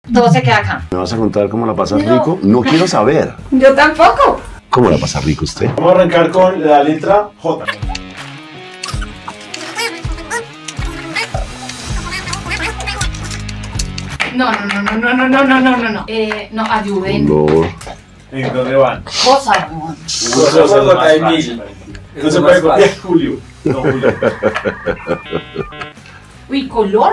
Todo se queda acá. ¿Me vas a contar cómo la pasas rico? No quiero saber. Yo tampoco. ¿Cómo la pasa rico usted? Vamos a arrancar con la letra J. No. No, ayuden. No. ¿En dónde van? Cosa, no. No se puede copiar Julio. No, Julio. Uy, color.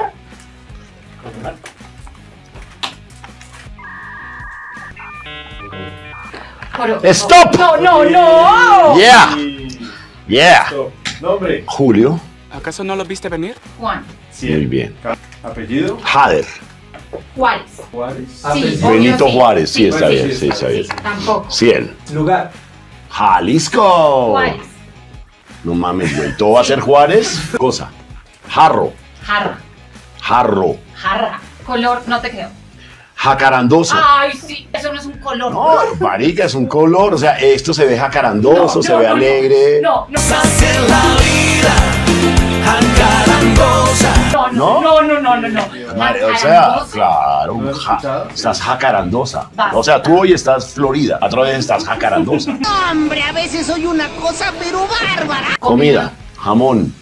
¡Stop! No. Yeah. Yeah. Stop. Nombre. Julio. ¿Acaso no lo viste venir? Juan. Muy bien. Apellido. Jader. Juárez. Juárez. Sí, Benito obvio, sí. Juárez. Sí, está Bueno, bien. sí, Sí, está bien. Tampoco. 100. Lugar. Jalisco. Juárez. No mames, güey. ¿Todo va a ser Juárez? Cosa. Jarro. Jarra. Jarro. Jarra. Color, no te creo. Jacarandoso. Ay, sí, eso no es un color. No, marica, es un color. O sea, esto se ve jacarandoso, se ve alegre. No. ¿No? O sea, claro, ¿No lo has escuchado? estás jacarandosa. Va. O sea, tú hoy estás Florida, otra vez estás jacarandosa. Hombre, a veces soy una cosa, pero bárbara. Comida, jamón.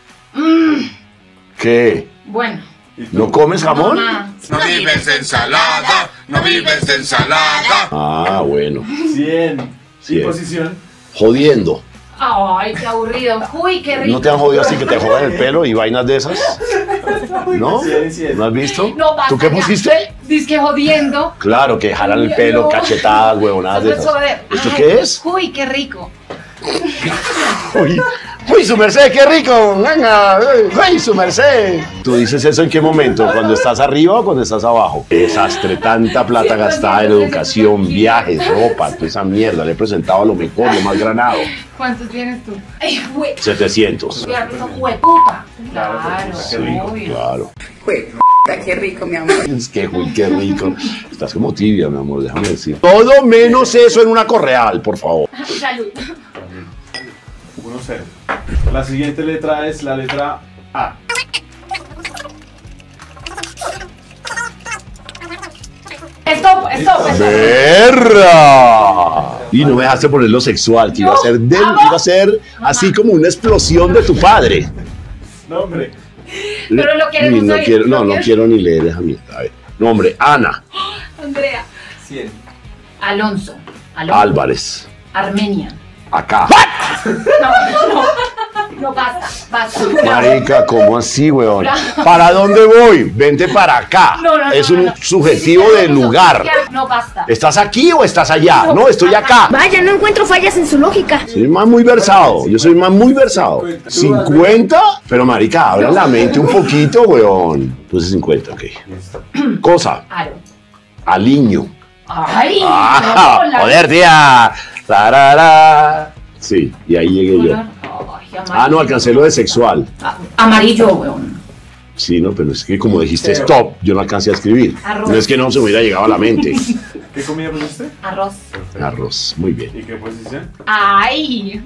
¿Qué? Bueno. ¿No comes jamón? Nada. No vives de ensalada, no vives de ensalada. Ah, bueno. 100. ¿Y 100. posición? Jodiendo. Ay, qué aburrido. Uy, qué rico. ¿No te han jodido así que te jodan el pelo y vainas de esas? ¿No? 100. ¿No has visto? No, basta ¿Tú qué ya. pusiste? Dice jodiendo. Claro, que jalan el pelo, No. cachetadas, huevonadas de Eso es esas. joder. ¿Esto Ay, qué es? Uy, qué rico. Uy, su merced, qué rico. Venga, uy, su merced. ¿Tú dices eso en qué momento? ¿Cuando estás arriba o cuando estás abajo? Desastre, tanta plata gastada en educación, viajes, ropa, toda esa mierda. Le he presentado lo mejor, lo más granado. ¿Cuántos tienes tú? Ay, güey. 700. Hueputa. Claro, Claro, qué rico. obvio. Claro. Qué rico, mi amor. Es que, uy, qué rico. Estás como tibia, mi amor, déjame decir. Todo menos eso en una correal, por favor. Salud. 1-0. La siguiente letra es la letra A. Stop. ¡Berra! Y no me dejaste poner lo sexual, que iba a ser, iba a ser así como una explosión de tu padre. Nombre. Pero lo queremos Uy, no oír, quiero, lo no quieres. quiero ni leer, déjame. A ver. Nombre, Ana Andrea. 100. Alonso. Álvarez. Armenia. Acá. No, basta. Marica, ¿cómo así, weón? ¿Para dónde voy? Vente para acá. No, Es un subjetivo de lugar. No, basta. ¿Estás aquí o estás allá? No, estoy acá. Vaya, no encuentro fallas en su lógica. Soy más muy versado. Yo soy más muy versado. 50. Pero, marica, abra la mente un poquito, weón. Entonces 50, ok. Cosa. Aro. Aliño. Ay, Ah, no, la- joder, tía. Tarara. Sí, y ahí llegué yo. Ay, Ah, no, alcancé lo de sexual. Amarillo, weón. Sí, no, pero es que como dijiste stop, yo no alcancé a escribir. Arroz. No es que no se me hubiera llegado a la mente. ¿Qué comida pusiste? Arroz. Arroz, muy bien. ¿Y qué posición? Ay.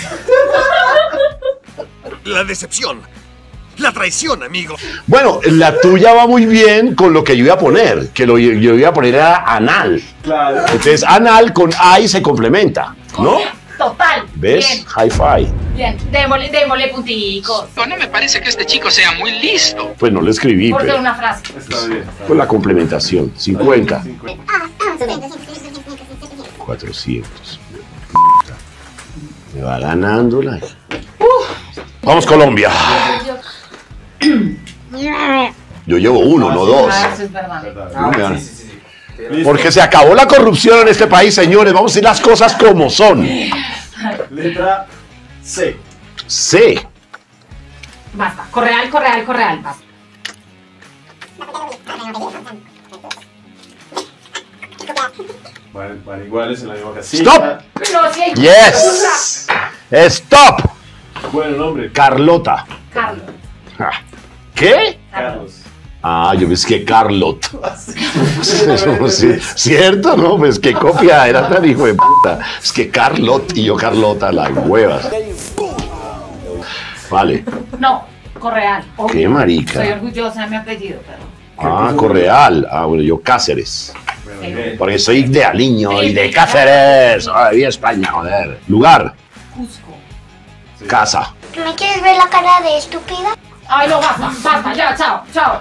La decepción, la traición, amigo. Bueno, la tuya va muy bien con lo que yo iba a poner, que yo iba a poner era anal. Claro. Entonces, anal con ay se complementa, ¿no? Total. ¿Ves? Bien, Hi-fi. bien. Démosle punticos. No me parece que este chico sea muy listo. Pues no lo escribí, Por ser pero una frase. Está bien. con la complementación. 50. 50. 400. Me va ganando la... Vamos, Colombia. Yo llevo uno, no dos. Ah, eso es verdad. No me dan- Listo. Porque se acabó la corrupción en este país, señores. Vamos a decir las cosas como son. Letra C. C. Basta. Correal. Basta. Van iguales en la misma casilla. Stop. No, sí hay Yes. Stop. Bueno, nombre. Carlota. Carlos. Ah. ¿Qué? Carlos. Ah, yo pensé que Carlot. Sí, ¿cierto? No, pues qué copia, era tan hijo de puta. Es que Carlot y yo Carlota, las huevas. Vale. No, Correal. obvio. Qué marica. Soy orgullosa de mi apellido, pero. Ah, Correal. Ah, bueno, yo Cáceres. Bueno, bien. Porque soy de Aliño y de Cáceres. Ay, España, joder. Lugar, Cusco. casa. ¿Me quieres ver la cara de estúpida? Ay, no, basta, ya, chao, chao.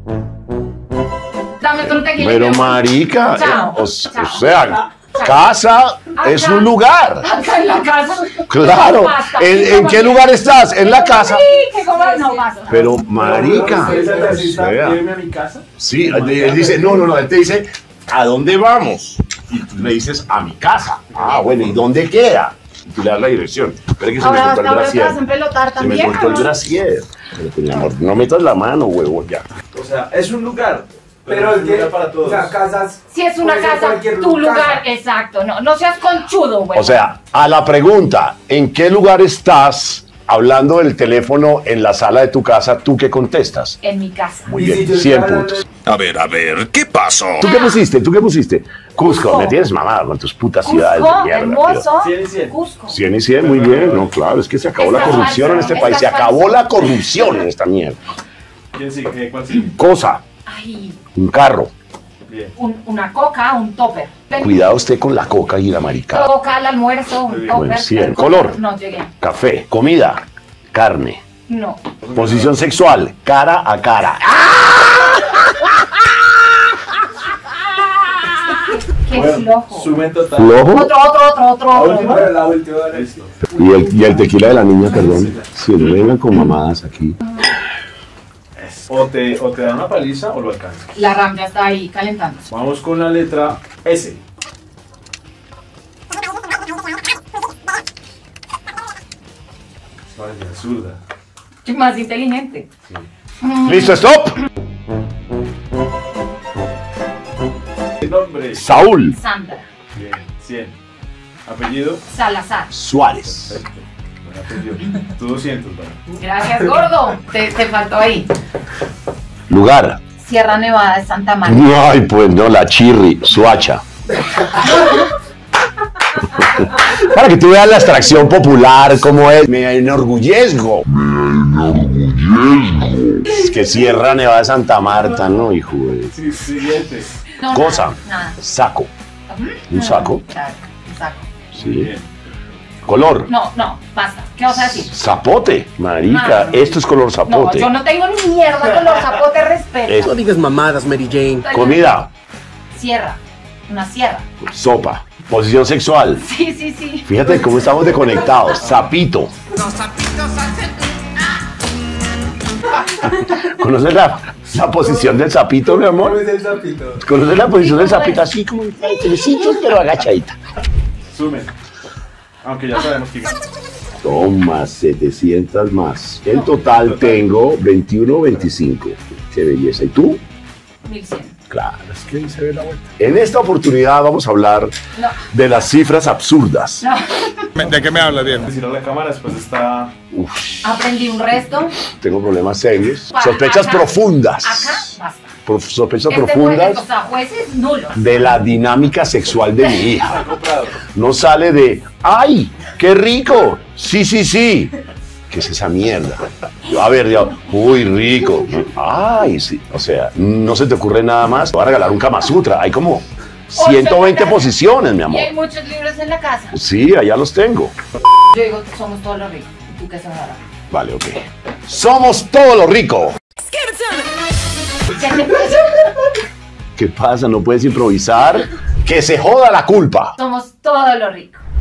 Dame otro tequila. Pero marica, Chao, o chao. sea, casa es un lugar. Acá en la casa. Claro. Basta. ¿En qué lugar estás? En la casa. Sí, que comas, no basta. Pero marica, ¿Usted es el o taxista? sea, Lléveme a mi casa. sí, él dice, no, él te dice, ¿a dónde vamos? Y tú le dices, a mi casa. Ah, bueno, ¿y dónde queda? Y tú le das la dirección. Espera que se me Ahora cortó el te vas a brasier. empelotar Se me también. cortó el brasier. Pero, pues, mi amor, no metas la mano, huevo, ya. O sea, es un lugar. Pero es el un que, lugar para todos. o sea, casas. Si es una puede ser casa, cualquier tu lugar, casa. exacto. No seas conchudo, güey. O sea, a la pregunta, ¿en qué lugar estás hablando del teléfono en la sala de tu casa? ¿Tú qué contestas? En mi casa. Muy Y bien, si yo 100 estoy hablando puntos. A ver, ¿qué pasó? ¿Tú qué pusiste? ¿Tú qué pusiste? Cusco, Cusco. me tienes mamada con tus putas ciudades de Cusco, mierda. hermoso. 100 y 100. Cusco. 100 y 100, muy bien. No, claro, es que se acabó la Está corrupción falso, en este está país. Se falso. acabó la corrupción en esta mierda. ¿Quién sigue? ¿Cuál sigue? Cosa, Ay, un carro. Bien. una coca, un topper. Cuidado usted con la coca y la maricada. Coca al almuerzo, un topper. Bueno, 100. El Color. No llegué. Café, comida, carne. No. Posición sexual, cara a cara. Qué Bueno, flojo. sumen total. Flojo. Otro. última. Pero la última vez. Listo. Y el tequila de la niña, perdón. Si no vengan con mamadas aquí. O te dan una paliza o lo alcanzas. La RAM ya está ahí calentando. Vamos con la letra S. Vale, zurda. Más inteligente. Listo, stop. Nombre. Saúl Sandra. Bien, 100. Apellido. Salazar. Suárez. Perfecto. Buen apellido. Tú 200, ¿vale? Gracias, gordo. Te faltó ahí. Lugar. Sierra Nevada de Santa Marta. Ay, pues no, la Chirri, Suacha. Para que tú veas la extracción popular, cómo es. Me enorgullezco. Es que Sierra Nevada de Santa Marta, ¿no, hijo de... Sí, siguiente. No, Cosa. Nada. Saco. ¿Un saco? Claro, un saco. Sí. Bien. Color. No, basta. ¿Qué vas a decir? Zapote, marica. No. Esto es color No, zapote. yo no tengo ni mierda con los zapotes, respeto. Es- digas mamadas, Mary Jane. Comida. Sierra. Una sierra. Sopa. Posición sexual. Sí. Fíjate cómo estamos desconectados. Zapito. ¿Conoces la posición del sapito, mi ¿Cómo amor? es el sapito? ¿Conoces la posición del sapito? Así como telecitos, pero agachadita. Sumen. Aunque ya sabemos que gana. Toma, 700 más. En total tengo 21, 25. Qué belleza. ¿Y tú? 1100. Claro, es que ahí se ve la vuelta. En esta oportunidad vamos a hablar No. de las cifras absurdas. No. ¿De qué me hablas, bien? Decir a la cámara, después está. Uf, Aprendí un resto. tengo problemas serios. Pa- Sospechas acá. profundas. Acá, basta. Sospechas Juez, o profundas sea, jueces nulos. de la dinámica sexual de mi hija. Comprado. No sale de, ¡ay, qué rico! Sí. ¿Qué es esa mierda? A ver, ya, uy, rico. Ay, sí. O sea, no se te ocurre nada más. Te voy a regalar un Kama Sutra. Hay como 120 posiciones, mi Y amor. hay muchos libros en la casa. Sí, allá los tengo. Yo digo, somos todos los ricos. ¿Y tú qué se ahora? Vale, ok. Somos todo lo rico. ¿Qué te pasa? ¿Qué pasa? ¿No puedes improvisar? Que se joda la culpa. Somos todo lo rico.